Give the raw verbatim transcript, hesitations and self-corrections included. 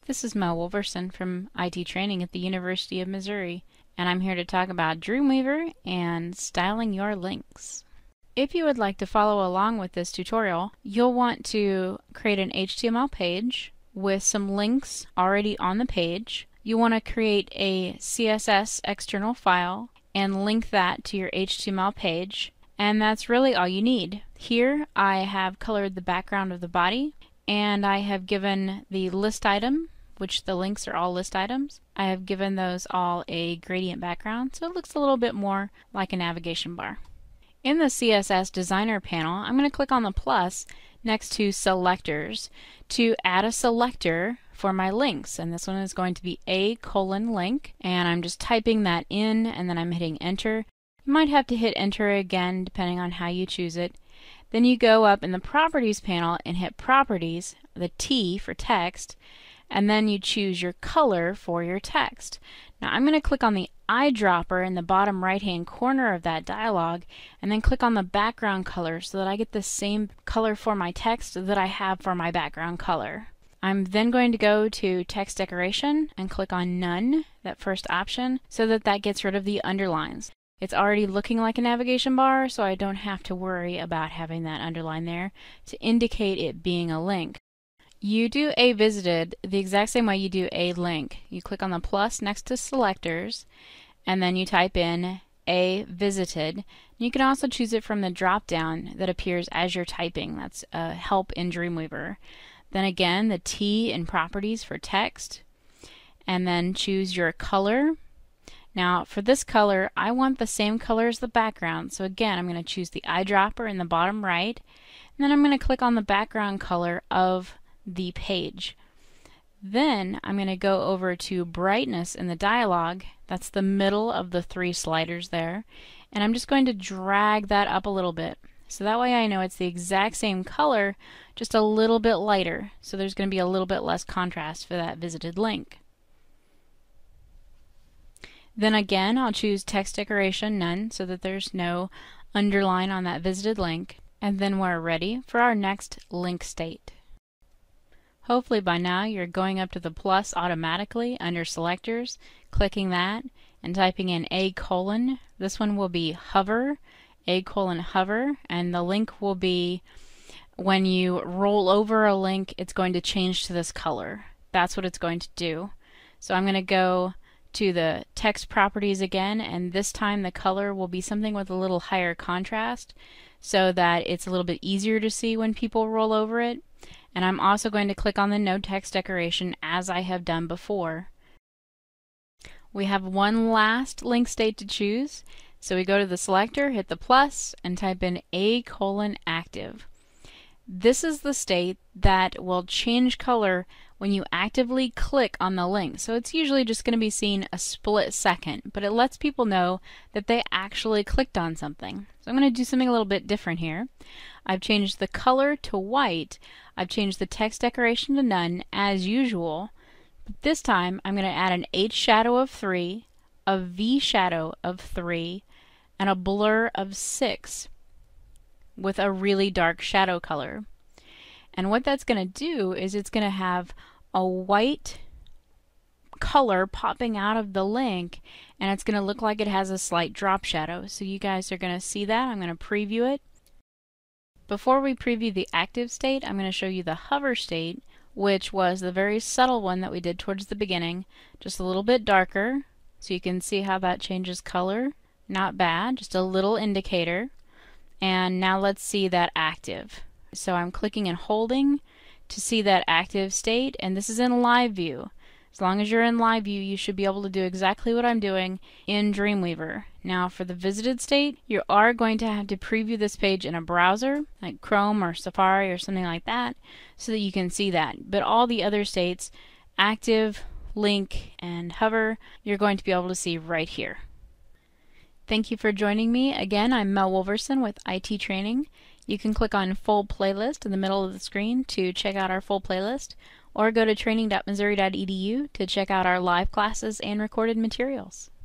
This is Mel Wolverson from I T Training at the University of Missouri, and I'm here to talk about Dreamweaver and styling your links. If you would like to follow along with this tutorial, you'll want to create an H T M L page with some links already on the page. You want to create a C S S external file and link that to your H T M L page, and that's really all you need. Here I have colored the background of the body, and I have given the list item, which the links are all list items. I have given those all a gradient background, so it looks a little bit more like a navigation bar. In the C S S Designer panel, I'm going to click on the plus next to Selectors to add a selector for my links, and this one is going to be a colon link, and I'm just typing that in and then I'm hitting enter. You might have to hit enter again depending on how you choose it. Then you go up in the Properties panel and hit Properties, the T for text, and then you choose your color for your text. Now I'm going to click on the eyedropper in the bottom right hand corner of that dialog and then click on the background color so that I get the same color for my text that I have for my background color. I'm then going to go to text decoration and click on none, that first option, so that that gets rid of the underlines. It's already looking like a navigation bar, so I don't have to worry about having that underline there to indicate it being a link. You do a visited the exact same way you do a link. You click on the plus next to selectors and then you type in a visited. You can also choose it from the drop down that appears as you're typing. That's uh, help in Dreamweaver. Then again the T in properties for text, and then choose your color. Now for this color I want the same color as the background, so again I'm going to choose the eyedropper in the bottom right, and then I'm going to click on the background color of the page. Then I'm going to go over to brightness in the dialog. That's the middle of the three sliders there, and I'm just going to drag that up a little bit so that way I know it's the exact same color, just a little bit lighter, so there's going to be a little bit less contrast for that visited link. Then again I'll choose text decoration none so that there's no underline on that visited link, and then we're ready for our next link state. Hopefully by now you're going up to the plus automatically under selectors, clicking that and typing in a colon. This one will be hover, a colon hover, and the link will be, when you roll over a link it's going to change to this color. That's what it's going to do. So I'm going to go to the text properties again, and this time the color will be something with a little higher contrast so that it's a little bit easier to see when people roll over it. And I'm also going to click on the no text decoration as I have done before. We have one last link state to choose, so we go to the selector, hit the plus, and type in a colon active. This is the state that will change color when you actively click on the link. So it's usually just going to be seen a split second, but it lets people know that they actually clicked on something. So I'm going to do something a little bit different here. I've changed the color to white. I've changed the text decoration to none as usual. But this time I'm going to add an H shadow of three, a V shadow of three, and a blur of six with a really dark shadow color. And what that's going to do is it's going to have a white color popping out of the link, and it's going to look like it has a slight drop shadow. So you guys are going to see that. I'm going to preview it. Before we preview the active state, I'm going to show you the hover state, which was the very subtle one that we did towards the beginning, just a little bit darker, so you can see how that changes color. Not bad, just a little indicator. And now let's see that active. So I'm clicking and holding to see that active state, and this is in live view. As long as you're in live view, you should be able to do exactly what I'm doing in Dreamweaver. Now for the visited state, you are going to have to preview this page in a browser, like Chrome or Safari or something like that, so that you can see that. But all the other states, active, link, and hover, you're going to be able to see right here. Thank you for joining me. Again, I'm Mel Wolverson with I T Training. You can click on Full Playlist in the middle of the screen to check out our full playlist, or go to training dot missouri dot e d u to check out our live classes and recorded materials.